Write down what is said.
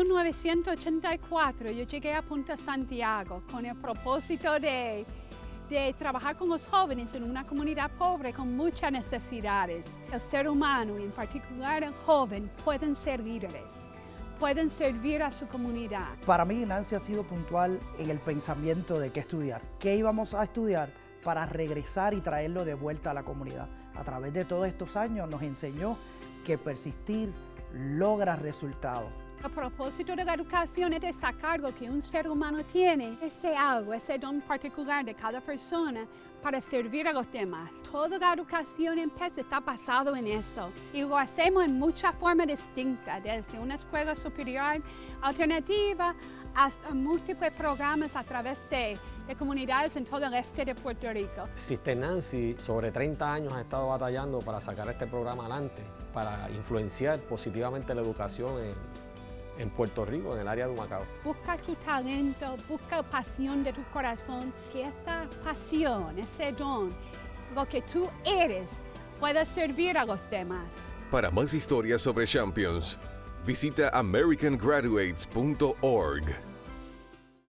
1984 yo llegué a Punta Santiago con el propósito de trabajar con los jóvenes en una comunidad pobre con muchas necesidades. El ser humano, y en particular el joven, pueden ser líderes, pueden servir a su comunidad. Para mí, Nancy ha sido puntual en el pensamiento de qué estudiar, qué íbamos a estudiar para regresar y traerlo de vuelta a la comunidad. A través de todos estos años nos enseñó que persistir logra resultados. El propósito de la educación es de sacar lo que un ser humano tiene, ese algo, ese don particular de cada persona para servir a los demás. Toda la educación en PES está basado en eso y lo hacemos en muchas formas distintas, desde una escuela superior alternativa hasta múltiples programas a través de comunidades en todo el este de Puerto Rico. Sister Nancy, sobre 30 años ha estado batallando para sacar este programa adelante, para influenciar positivamente la educación en Puerto Rico, en el área de Humacao. Busca tu talento, busca pasión de tu corazón, que esta pasión, ese don, lo que tú eres, pueda servir a los demás. Para más historias sobre Champions, visita americangraduates.org.